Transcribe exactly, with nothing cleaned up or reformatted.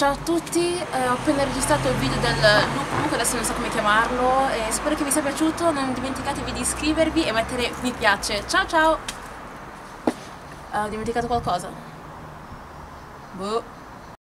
ciao a tutti, eh, ho appena registrato il video del lookbook, adesso non so come chiamarlo, e spero che vi sia piaciuto, non dimenticatevi di iscrivervi e mettere mi piace. Ciao ciao! Ho dimenticato qualcosa? Boh.